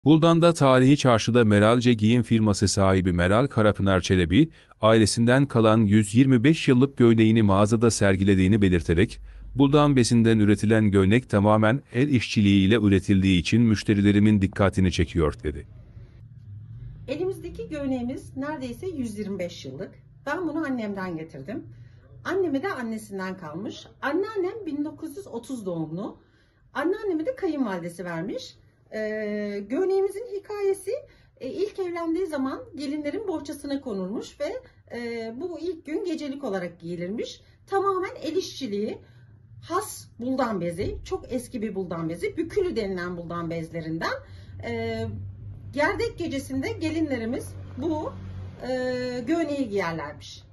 Buldan'da tarihi çarşıda Meralce Giyim firması sahibi Meral Karapınar Çelebi, ailesinden kalan 125 yıllık gömleğini mağazada sergilediğini belirterek, Buldan besinden üretilen gömlek tamamen el işçiliğiyle üretildiği için müşterilerimin dikkatini çekiyor dedi. Elimizdeki gömleğimiz neredeyse 125 yıllık. Ben bunu annemden getirdim. Anneme de annesinden kalmış. Anneannem 1930 doğumlu. Anneanneme de kayınvalidesi vermiş. Gömleğimizin hikayesi ilk evlendiği zaman gelinlerin bohçasına konulmuş ve bu ilk gün gecelik olarak giyilirmiş. Tamamen el işçiliği, has buldan bezi, çok eski bir buldan bezi, bükülü denilen buldan bezlerinden. Gerdek gecesinde gelinlerimiz bu gömleği giyerlermiş.